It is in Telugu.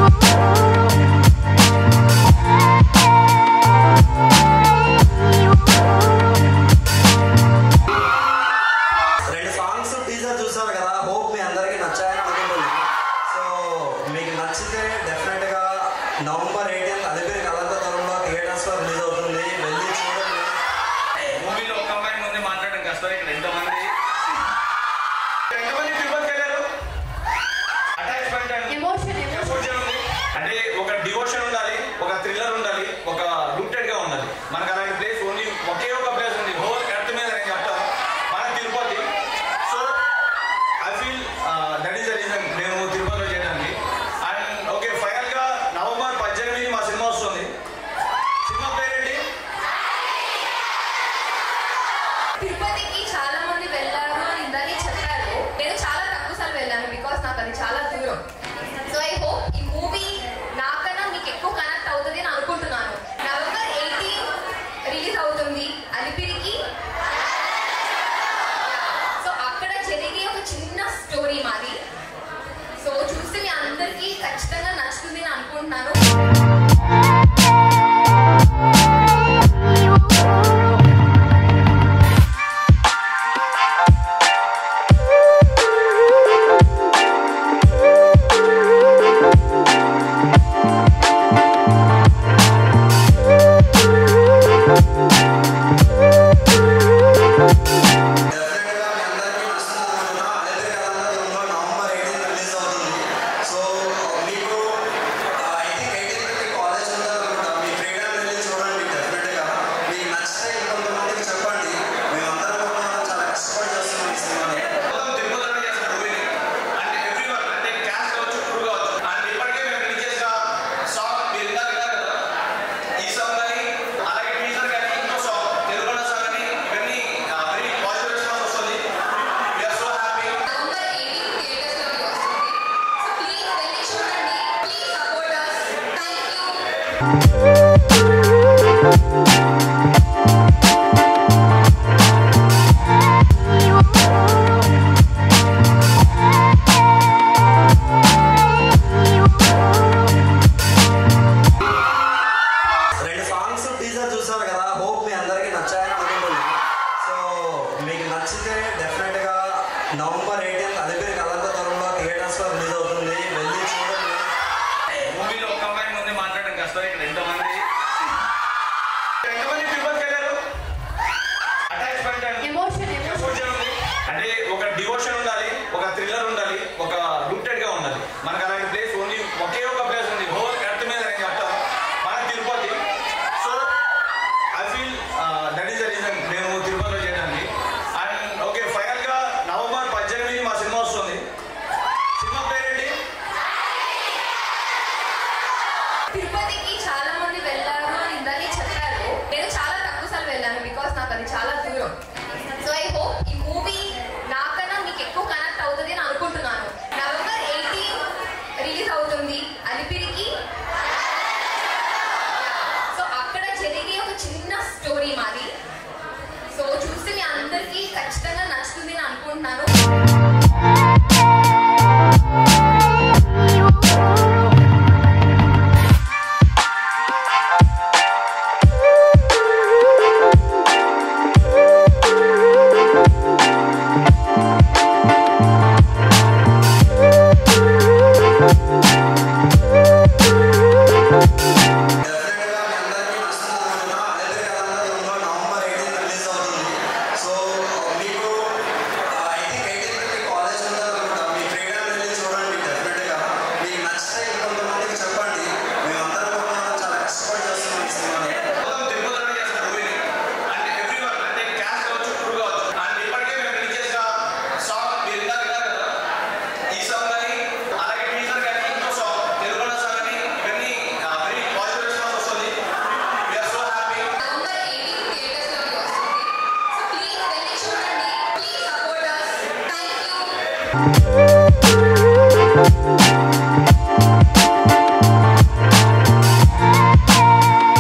November 18th Alipiriki Allantha Dooramlo theaters లో రిలీజ్ అవుతుంది. వెళ్ళి చూడండి. మూవీలో ఒక అమ్మాయి ముందే మాట్లాడడం కష్టం. ఇక్కడ ఎంతమంది తిరుపతికి వెళ్ళారు. అటాచ్మెంట్ అండ్ ఎమోషన్ ఉంది. అంటే ఒక డివోషన్ ఉండాలి, ఒక థ్రిల్లర్ ఉండాలి, ఒక రూటెడ్ గా ఉండాలి. మనకు అలాంటి ప్లేస్ ఓన్లీ ఒకే ఒక ప్లేస్ ఉంది హోల్ ఎర్త్ మీద నేను చెప్తాను, మన Tirupati. So I feel that is the reason మేము తిరుపతిలో చేయడానికి. అండ్ ఓకే, ఫైనల్ గా నవంబర్ 18 మా సినిమా వస్తుంది. సినిమా పేరేంటి? తిరుపతికి చాలా మంది వెళ్ళారు అని ఇందాకే చెప్పారు. నేను చాలా తక్కువ సార్లు వెళ్ళాను బికాస్ నాకు అది చాలా దూరం. సో ఐ హోప్ ఈ మూవీ నాకన్నా మీకు ఎక్కువ కనెక్ట్ అవుతుంది అని అనుకుంటున్నాను. నవంబర్ 18 రిలీజ్ అవుతుంది అలిపిరికి. సో అక్కడ జరిగే ఒక చిన్న స్టోరీ మాది. సో చూస్తే మీ అందరికీ ఖచ్చితంగా నచ్చుతుంది అని అనుకుంటున్నాను. November 18th Alipiriki Allantha Dooramlo theaters లో రిలీజ్ అవుతుంది. వెళ్ళి చూడండి. మూవీలో ఒక అమ్మాయి ముందే మాట్లాడడం కష్టం. ఇక్కడ ఎంతమంది తిరుపతికి వెళ్ళారు. అటాచ్మెంట్ అండ్ ఎమోషన్ ఉంది. అంటే ఒక డివోషన్ ఉండాలి, ఒక థ్రిల్లర్ ఉండాలి, ఒక రూటెడ్ గా ఉండాలి. మనకు అలాంటి ప్లేస్ ఓన్లీ ఒకే ఒక ప్లేస్ ఉంది హోల్ ఎర్త్ మీద నేను చెప్తాను, మన Tirupati. So I feel that is the reason మేము తిరుపతిలో చేయడానికి. అండ్ ఓకే, ఫైనల్ గా నవంబర్ 18 మా సినిమా వస్తుంది. సినిమా పేరేంటి? తిరుపతికి చాలా మంది వెళ్ళారు అని ఇందాకే చెప్పారు. నేను చాలా తక్కువ సార్లు వెళ్ళాను బికాస్ నాకు అది చాలా దూరం. సో ఐ హోప్ ఈ మూవీ నాకన్నా మీకు ఎక్కువ కనెక్ట్ అవుతుంది అని అనుకుంటున్నాను. నవంబర్ 18 రిలీజ్ అవుతుంది అలిపిరికి. సో అక్కడ జరిగే ఒక చిన్న స్టోరీ మాది. సో చూస్తే మీ అందరికీ ఖచ్చితంగా నచ్చుతుంది అని అనుకుంటున్నాను. Thank you.